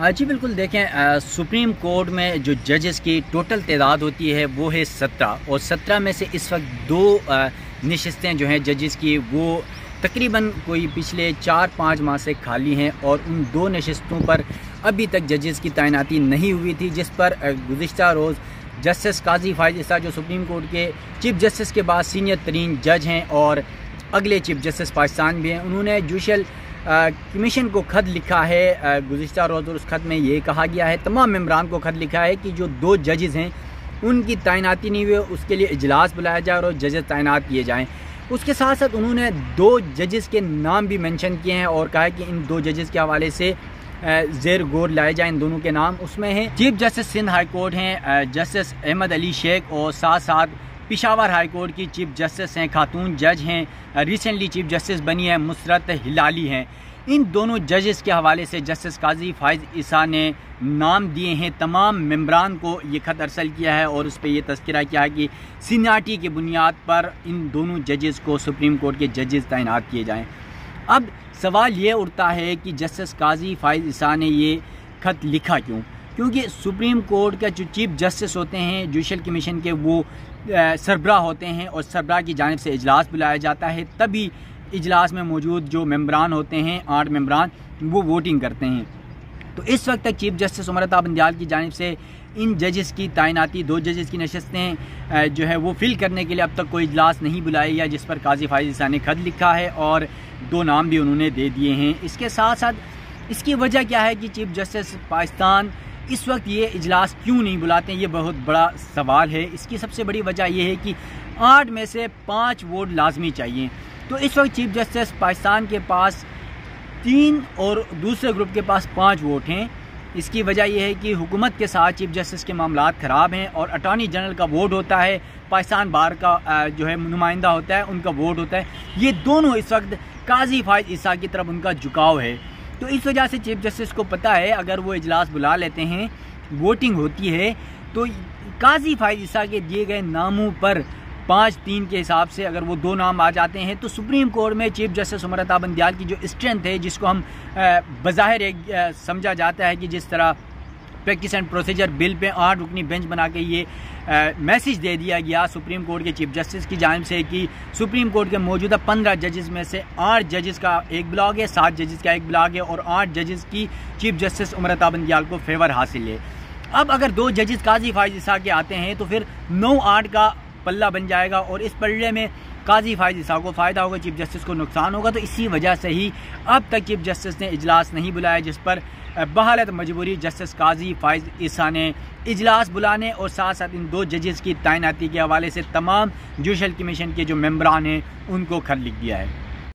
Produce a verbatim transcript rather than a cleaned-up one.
जी बिल्कुल, देखें supreme court में जो जजेस की टोटल तादाद होती है वो है सत्रह, और सत्रह में से इस वक्त दो नशस्तें जो हैं जजेस की वो तकरीबन कोई पिछले चार पाँच माह से खाली हैं, और उन दो नशस्तों पर अभी तक जजेस की तैनाती नहीं हुई थी, जिस पर गुज़िश्ता रोज़ जस्टिस काजी फाइज ईसा जो सुप्रीम कोर्ट के चीफ जस्टिस के बाद सीनियर तरीन जज हैं और अगले चीफ जस्टिस पाकिस्तान भी हैं, उन्होंने जुडिशल कमीशन को ख़त लिखा है गुज़िश्ता रोज़, और उस ख़त में ये कहा गया है, तमाम मेम्बरान को ख़त लिखा है कि जो दो जजेस हैं उनकी तैनाती नहीं हुई, उसके लिए इजलास बुलाया जाए और जजेस तैनात किए जाएँ। उसके साथ साथ उन्होंने दो जजेस के नाम भी मेंशन किए हैं और कहा है कि इन दो जजेस के हवाले से ज़ेर गौर लाए जाएँ। इन दोनों के नाम उसमें हैं chief justice Sindh high court हैं जस्टिस अहमद अली शेख, और साथ साथ पेशावर हाई कोर्ट की चीफ जस्टिस हैं, खातून जज हैं, रिसेंटली चीफ जस्टिस बनी है मुसरत हिलाली हैं। इन दोनों जजेस के हवाले से जस्टिस काजी फाइज ईसा ने नाम दिए हैं, तमाम मेम्बरान को ये ख़त अरसल किया है और उस पर यह तस्करा किया है कि सीनियरिटी की बुनियाद पर इन दोनों जजेस को सुप्रीम कोर्ट के जजेस तैनात किए जाएँ। अब सवाल ये उठता है कि जस्टिस काजी फाइज ईसा ने ये ख़त लिखा क्यों? क्योंकि सुप्रीम कोर्ट का जो चीफ जस्टिस होते हैं जुडिशल कमीशन के, वो सरबराह होते हैं और सरबराह की जानिब से इजलास बुलाया जाता है, तभी इजलास में मौजूद जो मेम्बरान होते हैं आठ मेम्बरान वो वोटिंग करते हैं। तो इस वक्त तक चीफ जस्टिस उमरता बंदियाल की जानिब से इन जजेस की तैनाती, दो जजेस की नशस्तें जो है वो फिल करने के लिए अब तक कोई इजलास नहीं बुलाई है, जिस पर काजी फाइज ईसा ने खत लिखा है और दो नाम भी उन्होंने दे दिए हैं। इसके साथ साथ इसकी वजह क्या है कि चीफ जस्टिस पाकिस्तान इस वक्त ये इजलास क्यों नहीं बुलाते हैं, ये बहुत बड़ा सवाल है। इसकी सबसे बड़ी वजह यह है कि आठ में से पाँच वोट लाजमी चाहिए। तो इस वक्त चीफ जस्टिस पाकिस्तान के पास तीन और दूसरे ग्रुप के पास पाँच वोट हैं। इसकी वजह यह है कि हुकूमत के साथ चीफ जस्टिस के मामलात ख़राब हैं और अटॉर्नी जनरल का वोट होता है, पाकिस्तान बार का जो है नुमाइंदा होता है उनका वोट होता है। ये दोनों इस वक्त काजी फाइज ईसा की तरफ उनका झुकाव है। तो इस वजह से चीफ जस्टिस को पता है अगर वो इजलास बुला लेते हैं, वोटिंग होती है, तो काजी फाइज ईसा के दिए गए नामों पर पाँच तीन के हिसाब से अगर वो दो नाम आ जाते हैं तो सुप्रीम कोर्ट में चीफ जस्टिस उमरता बंदियाल की जो स्ट्रेंथ है, जिसको हम बज़ाहिर एक समझा जाता है कि जिस तरह practice and procedure bill pay आठ रुकनी बेंच बना के ये मैसेज दे दिया गया सुप्रीम कोर्ट के चीफ जस्टिस की जानिब से कि सुप्रीम कोर्ट के मौजूदा पंद्रह जजेस में से आठ जजेस का एक ब्लॉक है, सात जजेस का एक ब्लॉक है और आठ जजेस की चीफ जस्टिस उमरता बंदियाल को फेवर हासिल है। अब अगर दो जजेस काजी फाइज ईसा के आते हैं तो फिर नौ आठ का पल्ला बन जाएगा और इस पल्ले में काजी फाइज ईसा को फ़ायदा होगा, चीफ जस्टिस को नुकसान होगा। तो इसी वजह से ही अब तक चीफ जस्टिस ने इजलास नहीं बुलाया, जिस पर बहालत मजबूरी जस्टिस काजी फाइज ईसा ने इजलास बुलाने और साथ साथ इन दो जजेस की तैनाती के हवाले से तमाम जुडिशल कमीशन के जो मेम्बरान हैं उनको खत लिख दिया है।